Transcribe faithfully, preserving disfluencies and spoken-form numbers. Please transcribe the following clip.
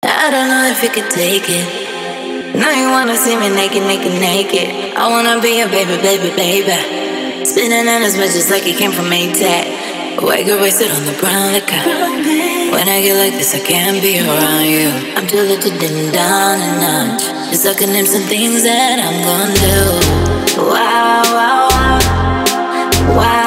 I don't know if you could take it. Now you wanna see me naked, naked, naked. I wanna be a baby, baby, baby. Spinning in his just like it came from A-Tech. White girl wasted on the brown liquor. When I get like this, I can't be around you. I'm too lit to dim down a notch. Just like a name some things that I'm gonna do. Wow, wow, wow. Wow.